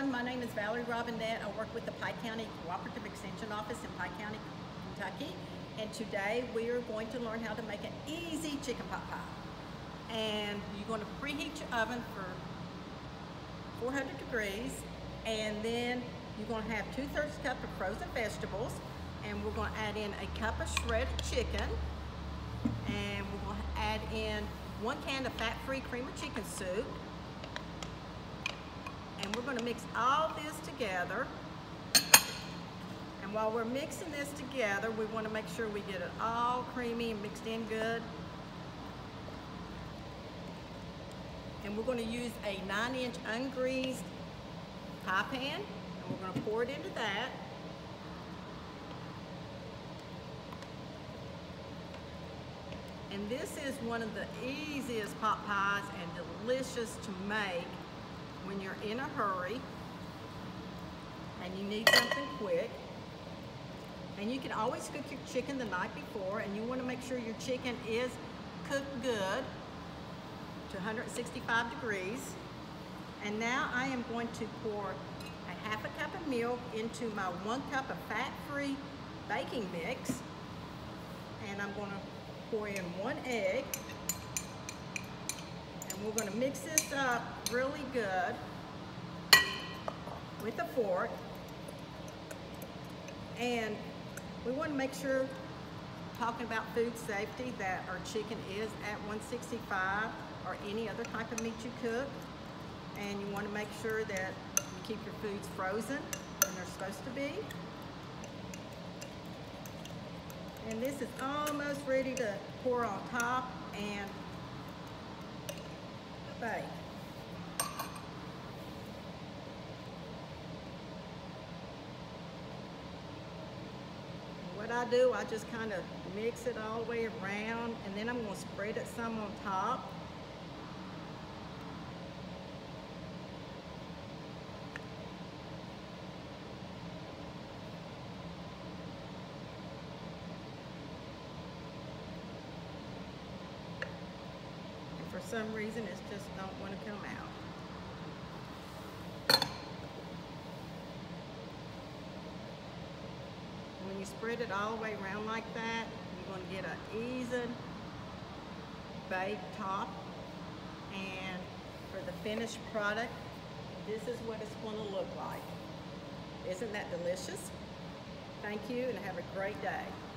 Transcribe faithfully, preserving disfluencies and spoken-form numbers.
everyone, my name is Valerie Robinette. I work with the Pike County Cooperative Extension Office in Pike County, Kentucky. And today we are going to learn how to make an easy chicken pot pie. And you're going to preheat your oven for four hundred degrees. And then you're going to have two-thirds cup of frozen vegetables. And we're going to add in a cup of shredded chicken. And we're going to add in one can of fat-free cream of chicken soup. And we're going to mix all this together. And while we're mixing this together, we want to make sure we get it all creamy and mixed in good. And we're going to use a nine inch ungreased pie pan, and we're going to pour it into that. And this is one of the easiest pot pies and delicious to make when you're in a hurry and you need something quick. And you can always cook your chicken the night before, and you want to make sure your chicken is cooked good to one hundred sixty-five degrees. And now I am going to pour a half a cup of milk into my one cup of fat-free baking mix. And I'm going to pour in one egg. And we're going to mix this up really good with a fork. And we want to make sure, talking about food safety, that our chicken is at one sixty-five or any other type of meat you cook. And you want to make sure that you keep your foods frozen when they're supposed to be. And this is almost ready to pour on top and bake. What I do, I just kind of mix it all the way around, and then I'm going to spread it some on top. And for some reason, it just don't want to come out. When you spread it all the way around like that, you're going to get an even baked top. And for the finished product, this is what it's going to look like. Isn't that delicious? Thank you, and have a great day.